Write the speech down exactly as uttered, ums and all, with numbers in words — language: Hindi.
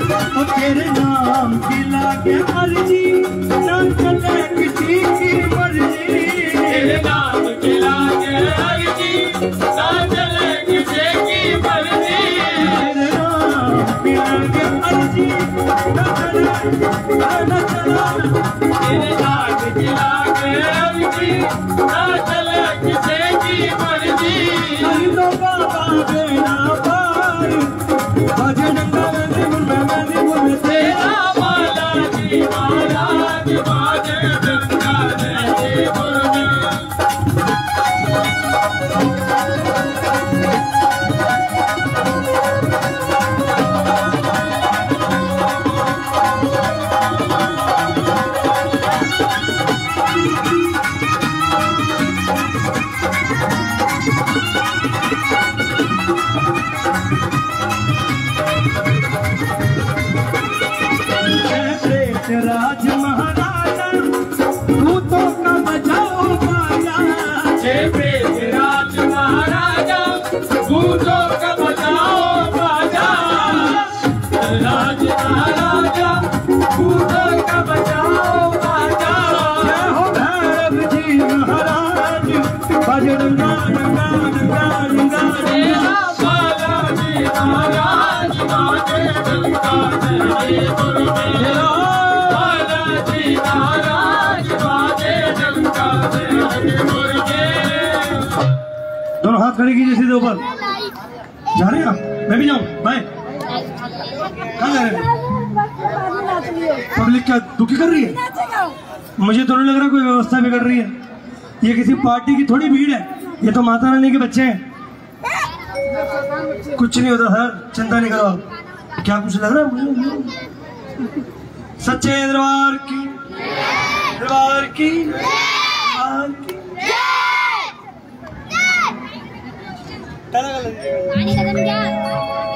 और तेरे नाम की लागे अर्जी ना चले किसी की मर्जी। तेरे नाम की लागे अर्जी ना चले किसी की मर्जी। तेरे नाम की लागे अर्जी ना चले ना चला। तेरे नाम की लागे अर्जी ना चले किसी की मर्जी। नहीं तो बाबा बेड़ा पार बाजे डंगा में में में तेरा माला जी माला जी बाजे डंगा में में। राज महाराजा भूतों का बचाओ बाजा। जय प्रेत राज महाराजा भूतों का बचाओ बाजा। राज महाराजा भूतों का बचाओ बाजा। जय हो भैरव जी महाराज बाजे डंगा डंगा डंगा डंगा। तेरा बाला जी महाराज बाजे डंका में। दोनों हाथ खड़े कीजिए सीधे ऊपर। जा रहे हैं आप? मैं भी जाऊं? बाय। कहाँ जा रहे हैं? पब्लिक क्या दुखी कर रही है? मुझे तो नहीं लग रहा कोई व्यवस्था बिगड़ रही है। ये किसी पार्टी की थोड़ी भीड़ है, ये तो माता रानी के बच्चे हैं। कुछ नहीं होता सर, चिंता नहीं करो आप। क्या कुछ लग रहा है मुझे? सच्चे दरबार की दरबार की दरबार की पानी खत्म क्या?